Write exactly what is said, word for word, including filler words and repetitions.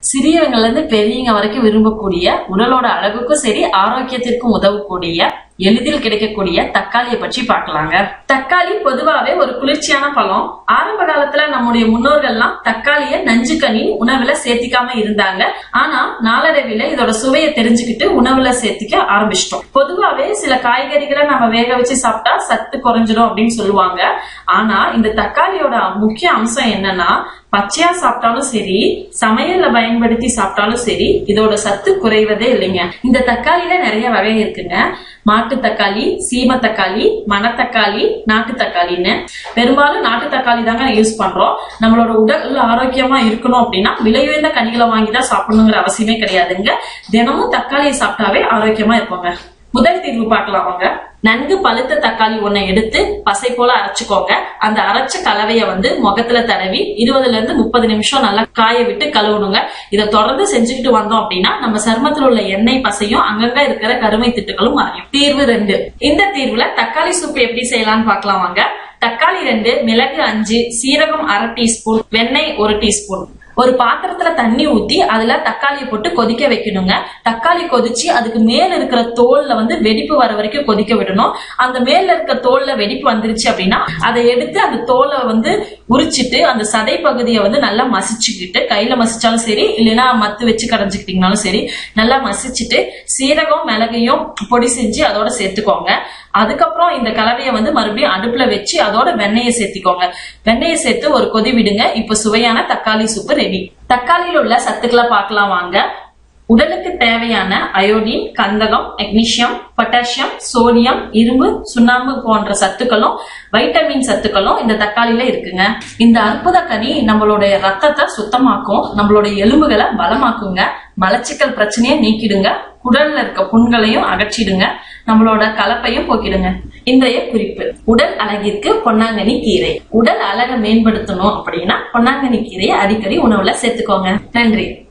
சிறியவங்கல இருந்து பெரியவங்க வரைக்கும் விரும்பக்கூடிய உடலோட அழகுக்கும் சரி ஆரோக்கியத்திற்கும் உதவக்கூடிய எளிதில் கிடைக்கக்கூடிய தக்காளியை பற்றி பார்க்கலாங்க. தக்காளி பொதுவாவே ஒரு குளிர்ச்சியான பழம். ஆரம்ப காலத்துல நம்முடைய முன்னோர்கள்லாம் தக்காளிய நஞ்சுக்கனி உணவுல சேர்த்திக்காம இருந்தாங்க. ஆனா நாளடைவில இதோட சுவையை தெரிஞ்சுக்கிட்டு உணவுல சேர்த்திக்க ஆரம்பிச்சிட்டோம். பொதுவாவே சில காய்கறிகளை நம்ம வேக வச்சு சாப்பிட்டா சத்து குறைஞ்சிடும் அப்படின்னு சொல்லுவாங்க. ஆனா இந்த தக்காளியோட முக்கிய அம்சம் என்னன்னா, பச்சையா சாப்பிட்டாலும் சரி, சமையல்ல பயன்படுத்தி சாப்பிட்டாலும் சரி, இதோட சத்து குறைவதே இல்லைங்க. இந்த தக்காளியில நிறைய வகை இருக்குங்க. மாட்டு தக்காளி, சீம தக்காளி, மணத்தக்காளி, நாட்டு தக்காளின்னு. பெரும்பாலும் நாட்டு தக்காளி தாங்க யூஸ் பண்றோம். நம்மளோட உடல் ஆரோக்கியமா இருக்கணும் அப்படின்னா விலை உயர்ந்த கனிகளை வாங்கிதான் சாப்பிடணுங்கிற அவசியமே கிடையாதுங்க. தினமும் தக்காளியை சாப்பிட்டாவே ஆரோக்கியமா இருப்போங்க. முதல் தீர்வு பார்க்கலாம் வாங்க. நன்கு பழுத்த தக்காளி ஒன்னை எடுத்து பசை போல அரைச்சுக்கோங்க. அந்த அரைச்ச கலவைய வந்து முகத்துல தடவி இருபதுல இருந்து முப்பது நிமிஷம் நல்லா காய விட்டு கழுவணுங்க. இதை தொடர்ந்து செஞ்சுக்கிட்டு வந்தோம் அப்படின்னா நம்ம சருமத்தில் உள்ள எண்ணெய் பசையும் அங்கங்க இருக்கிற கருமை திட்டுகளும் மாறியும். தீர்வு ரெண்டு. இந்த தீர்வுல தக்காளி சூப் எப்படி செய்யலாம்னு பார்க்கலாம் வாங்க. தக்காளி ரெண்டு, மிளகு அஞ்சு, சீரகம் அரை டீஸ்பூன், வெண்ணெய் ஒரு டீஸ்பூன். ஒரு பாத்திரத்துல தண்ணி ஊத்தி அதுல தக்காளியை போட்டு கொதிக்க வைக்கணுங்க. தக்காளி கொதிச்சு அதுக்கு மேல இருக்கிற தோல்ல வந்து வெடிப்பு வர வரைக்கும் கொதிக்க விடணும். அந்த மேல இருக்கிற தோல்ல வெடிப்பு வந்துருச்சு அப்படின்னா அதை எடுத்து அந்த தோலை வந்து உரிச்சிட்டு அந்த சதை பகுதியை வந்து நல்லா மசிச்சுக்கிட்டு, கையில மசிச்சாலும் சரி இல்லைன்னா மத்து வச்சு கடைஞ்சுக்கிட்டீங்கனாலும் சரி, நல்லா மசிச்சுட்டு சீரகம் மிளகையும் பொடி செஞ்சு அதோட சேர்த்துக்கோங்க. அதுக்கப்புறம் இந்த கலவையை வந்து மறுபடியும் அடுப்புல வச்சு அதோட வெண்ணெயை சேர்த்திக்கோங்க. வெண்ணெயை சேர்த்து ஒரு கொதி விடுங்க. இப்ப சுவையான தக்காளி சூப்பு ரெடி. தக்காளியில் உள்ள சத்துக்களை பார்க்கலாம் வாங்க. உடலுக்கு தேவையான அயோடின், கந்தகம், மெக்னீசியம், பொட்டாசியம், சோடியம், இரும்பு, சுண்ணாம்பு போன்ற சத்துக்களும் வைட்டமின் சத்துக்களும் இந்த தக்காளியில இருக்குங்க. இந்த அற்புத கனி நம்மளுடைய ரத்தத்தை சுத்தமாக்கும், நம்மளுடைய எலும்புகளை பலமாக்குங்க, மலச்சிக்கல் பிரச்சனையை நீக்கிடுங்க, குடல்ல இருக்க புண்களையும் அகற்றிடுங்க, நம்மளோட கலப்பையும் போக்கிடுங்க. இன்றைய குறிப்பு: உடல் அழகிற்கு பொன்னாங்கண்ணி கீரை. உடல் அழகை மேம்படுத்தணும் அப்படின்னா பொன்னாங்கண்ணி கீரையை அடிக்கடி உணவுல சேர்த்துக்கோங்க. நன்றி.